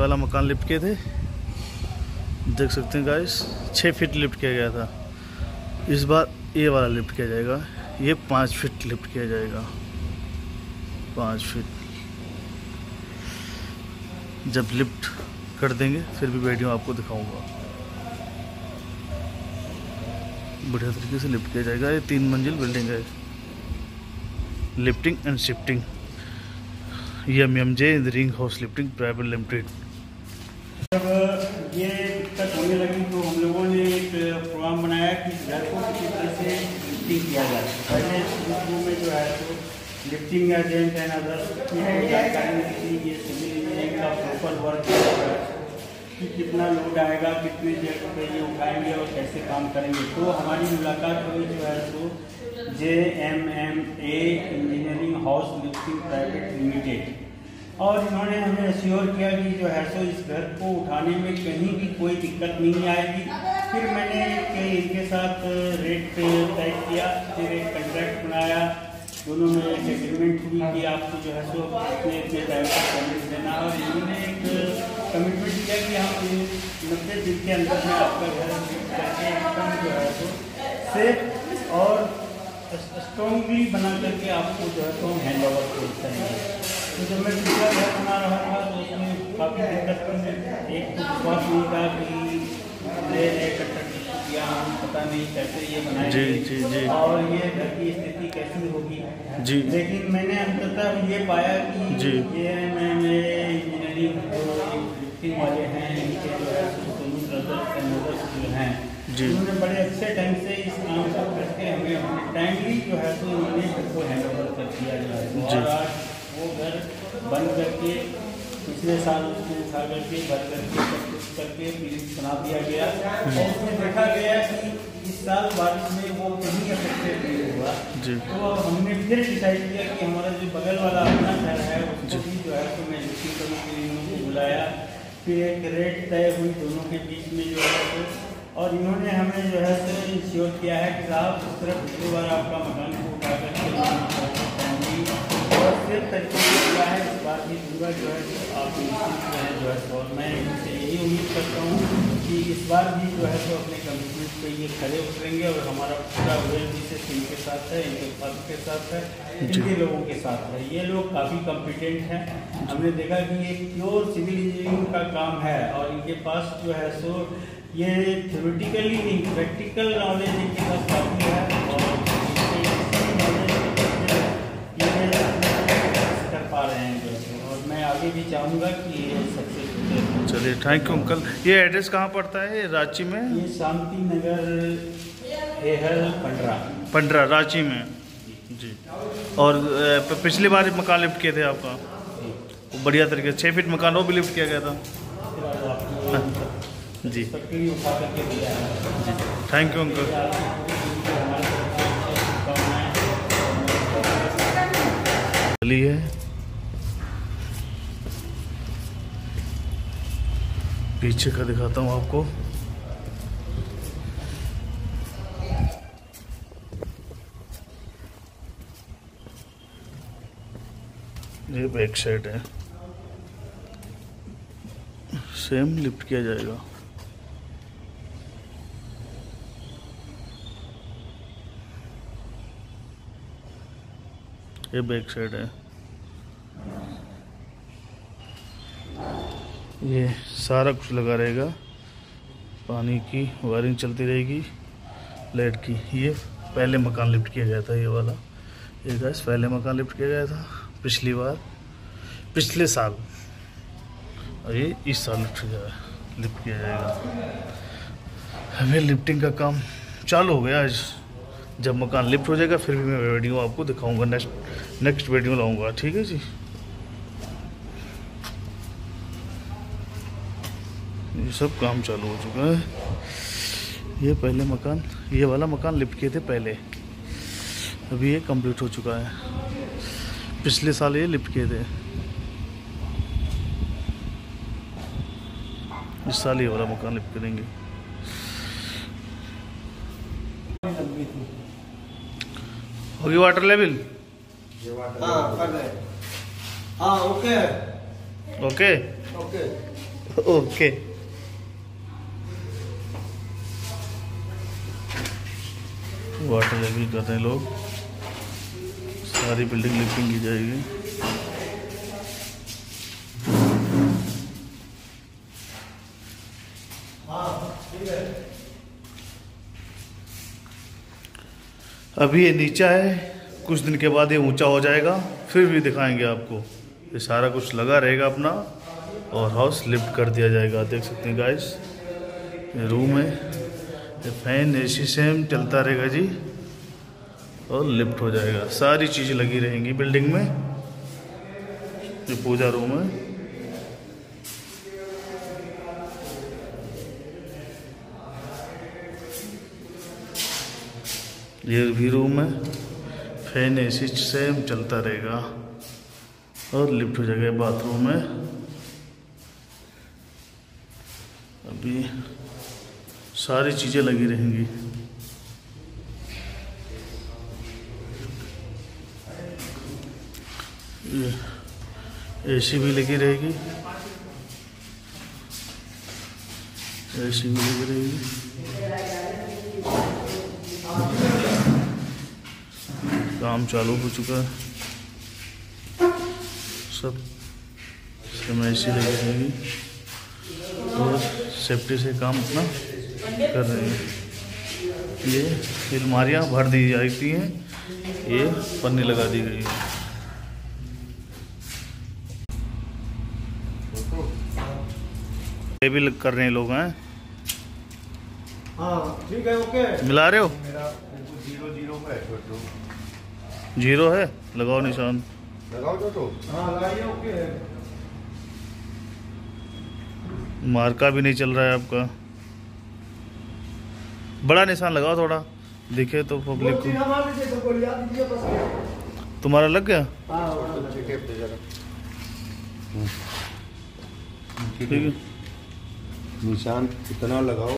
वाला मकान लिफ्ट किए थे, देख सकते हैं गाइस 6 फीट लिफ्ट किया गया था। इस बार ये वाला लिफ्ट किया जाएगा, ये 5 फीट लिफ्ट किया जाएगा। 5 फीट जब लिफ्ट कर देंगे फिर भी वीडियो आपको दिखाऊंगा। बढ़िया तरीके से लिफ्ट किया जाएगा। ये 3 मंजिल बिल्डिंग है, lifting and shifting, MMJ engineering house lifting private limited. जब ये दिक्कत होने लगी तो हम लोगों ने एक प्रोग्राम बनाया कि घर को किसी तरह से लिफ्टिंग किया जाए। पहले शुरू में जो है तो लिफ्टिंग एजेंट एंड अदर्स जानकारी नहीं थी, ये सिविल इंजीनियरिंग का प्रॉपर वर्क कि कितना लोड आएगा, कितने देर पे ये उठाएंगे और कैसे काम करेंगे। तो हमारी मुलाकात हुई जो है तो JMMA engineering house lifting private limited, और इन्होंने हमें एश्योर किया कि जो है सो इस घर को उठाने में कहीं भी कोई दिक्कत नहीं आएगी। फिर मैंने इनके साथ रेट तय किया, फिर एक कॉन्ट्रैक्ट बनाया, दोनों में एक एग्रीमेंट हुई कि आपको जो है सो इतने टाइम तक पेमेंट देना, और इन्होंने एक कमिटमेंट किया कि हम 90 दिन के अंदर में आपका घर लिफ्ट करके एकदम जो है सो सेफ और स्ट्रॉन्गली बना करके आपको जो है तो हम हैंड ओवर करेंगे। तो जब मैं दूसरा घर बना रहा था तो उसमें काफ़ी दिक्कत थी। एक तो विश्वास नहीं था कि नए कंस्ट्रक्शन किया, हम पता नहीं कैसे ये बनाएंगे और ये घर की स्थिति कैसी होगी जी। लेकिन मैंने अंततः ये पाया कि JMMA इंजीनियरिंग लिफ्टिंग वाले हैं, इनके जो है सोनू ब्रदर्स एंड मदर्स जो हैं उन्होंने बड़े अच्छे ढंग से इस काम को करके हमें अपने टाइमली जो है तो उन्होंने घर को हैंड ओवर कर दिया जाए। और आज वो घर बन करके पिछले साल उसमें उठा करके भर करके सब कुछ करके बना दिया गया, और उसमें देखा गया कि इस साल बारिश में वो कहीं अफेक्टेड नहीं हुआ। तो हमने फिर डिसाइड किया कि हमारा जो बगल वाला अपना घर है उसको भी जो है तो मैं लिफ्टिंग करने के लिए उनको बुलाया। फिर एक रेट तय हुई दोनों के बीच में जो है तो, और इन्होंने हमें जो है तो इंश्योर किया है कि साहब उस तरफ पिछली बार आपका मकान को उठा करके और फिर तरीके से किया है, इस बार भी दूंगा जो है तो आप निश्चित रहें जो है तो। और मैं इनसे यही उम्मीद करता हूँ कि इस बार भी जो है तो अपने कमिटमेंट पे ये खड़े उतरेंगे, और हमारा पूरा वेल विशेष इनके साथ है, इनके फादर के साथ है, इनके लोगों के साथ है। ये लोग काफ़ी कॉम्पिटेंट हैं। हमने देखा कि ये प्योर सिविल इंजीनियरिंग का काम है, और इनके पास जो है सो ये थ्योरेटिकली नहीं प्रैक्टिकल नॉलेज इनके पास काफ़ी है, और कर पा रहे हैं जो, और मैं आगे भी चाहूँगा कि ये सक्सेसफुल। चलिए थैंक यू अंकल। ये एड्रेस कहाँ पड़ता है? रांची में? ये शांति नगर हेहल पंडरा रांची में जी। और पिछली बार मकान लिफ्ट किए थे आपका, बढ़िया तरीके से 6 फीट मकान वो भी लिफ्ट किया गया था जी। Thank you uncle. चलिए पीछे का दिखाता हूँ आपको। ये बैक साइड है, सेम लिफ्ट किया जाएगा। ये बैक साइड है, ये सारा कुछ लगा रहेगा, पानी की वायरिंग चलती रहेगी, लाइट की। ये पहले मकान लिफ्ट किया गया था, ये वाला, ये गैस पहले मकान लिफ्ट किया गया था पिछली बार, पिछले साल, और ये इस साल लिफ्ट किया जाएगा। हमें लिफ्टिंग का काम चालू हो गया। आज जब मकान लिफ्ट हो जाएगा फिर भी मैं वीडियो आपको दिखाऊंगा, नेक्स्ट वीडियो लाऊंगा, ठीक है जी। ये सब काम चालू हो चुका है। ये पहले मकान, ये वाला मकान लिफ्ट किए थे पहले, अभी ये कंप्लीट हो चुका है। पिछले साल ये लिफ्ट किए थे, इस साल ये वाला मकान लिफ्ट करेंगे। होगी वाटर लेवल? हाँ कर रहे हैं। हाँ okay okay okay. Okay. Water level कर रहे हैं लोग, सारी बिल्डिंग लिफ्टिंग की जाएगी। अभी ये नीचा है, कुछ दिन के बाद ये ऊंचा हो जाएगा, फिर भी दिखाएंगे आपको। ये सारा कुछ लगा रहेगा अपना, और हाउस लिफ्ट कर दिया जाएगा। देख सकते हैं गाइस, ये रूम है, ये फैन एसी सेम चलता रहेगा जी, और लिफ्ट हो जाएगा। सारी चीज़ें लगी रहेंगी बिल्डिंग में। ये पूजा रूम है, ये भी रूम है, फैन एसी सेम चलता रहेगा, और लिफ्ट हो जाएगा बाथरूम में। अभी सारी चीज़ें लगी रहेंगी। ये एसी भी लगी रहेगी, एसी भी लगी रहेगी। काम चालू हो चुका है, सब एसी लगी रहेगी, और सेफ्टी से काम अपना कर रहे हैं। ये अलमारियाँ भर दी जाती हैं, ये पन्नी लगा दी गई है। ये भी कर रहे हैं लोग हैं। हाँ ठीक है, ओके। मिला रहे हो? मेरा 0 है छोटू। 0 है, लगाओ निशान। लगाओ छोटू। हाँ लगाइए, ओके है। मार्का भी नहीं चल रहा है आपका, बड़ा निशान लगाओ थोड़ा, दिखे तो पब्लिक को। तुम्हारा लग गया? ठीक है, निशान कितना लगाओ?